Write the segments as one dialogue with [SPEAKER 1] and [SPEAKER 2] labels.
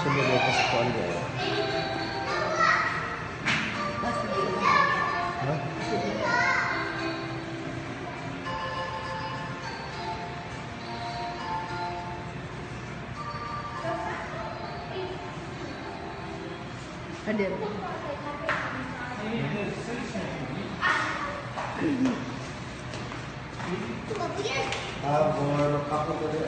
[SPEAKER 1] Sinulog kasi po ano eh. Ha?
[SPEAKER 2] Ada.
[SPEAKER 1] Bueno, papo ko rin.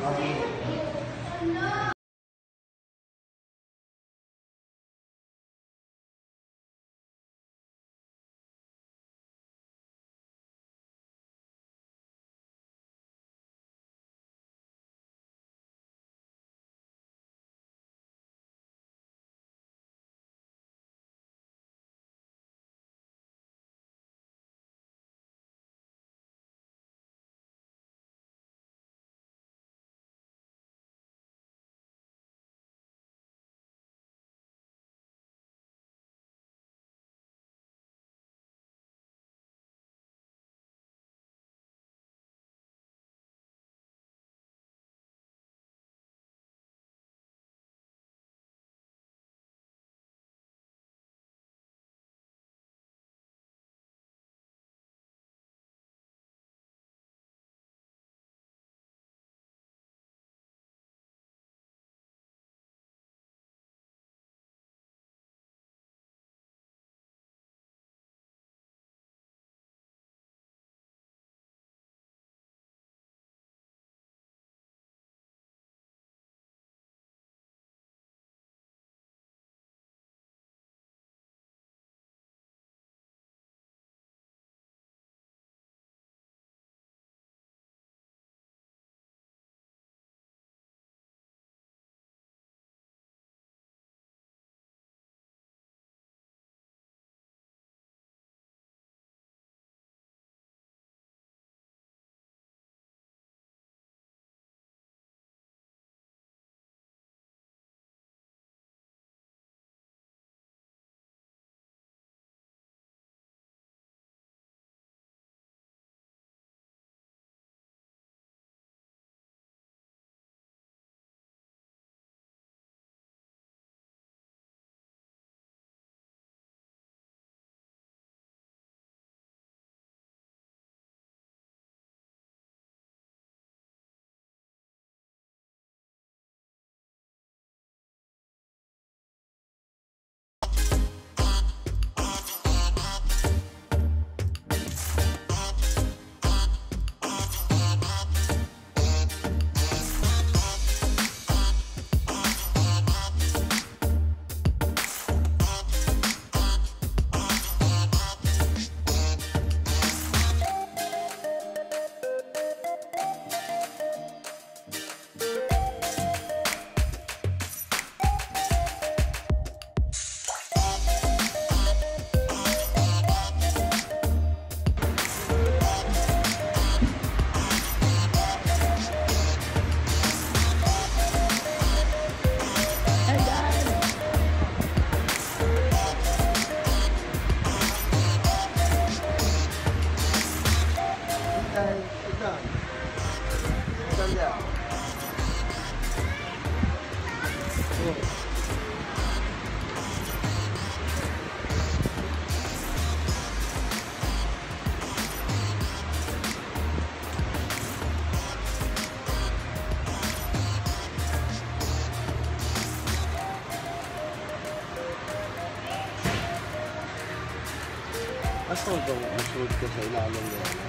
[SPEAKER 1] Mas ito ang shoot ko sa ilalim na yan.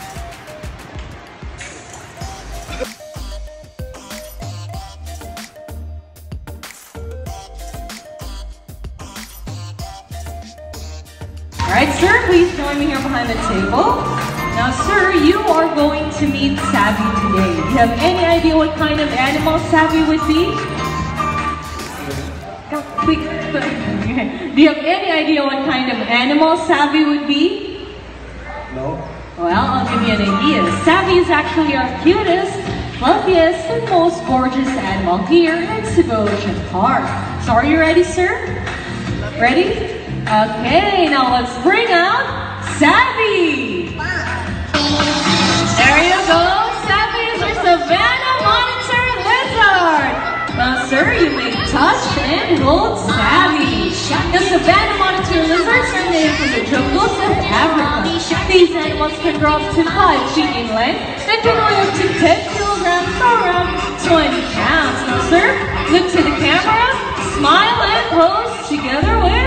[SPEAKER 3] Alright, sir, please join me here behind the table. Now, sir, you are going to meet Savvy today. Do you have any idea what kind of animal Savvy would be? Do you have any idea what kind of animal Savvy would be?
[SPEAKER 1] No.
[SPEAKER 3] Well, I'll give you an idea. Savvy is actually our cutest, fluffiest, and most gorgeous animal here at CEBU Ocean Park. So are you ready, sir? Ready? Okay, now let's bring out Savvy. There you go. Savvy is our Savannah Monitor Lizard. Now, sir, you may touch touch and hold savvy. The savanna monitor lizards are named from the jungles of Africa. These animals can grow up to 5 feet in length and can weigh up to 10 kilograms or around 20 pounds. Now, sir, look to the camera, smile and pose together with